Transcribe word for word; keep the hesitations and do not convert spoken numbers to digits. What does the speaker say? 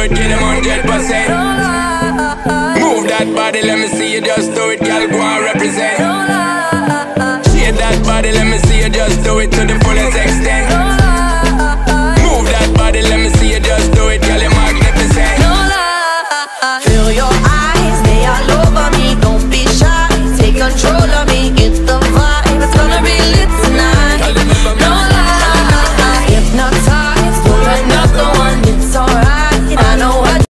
it, give them hundred percent. Move that body, let me see you just do it, girl, go and represent. Shake that body, let me see you just do it to the fullest extent.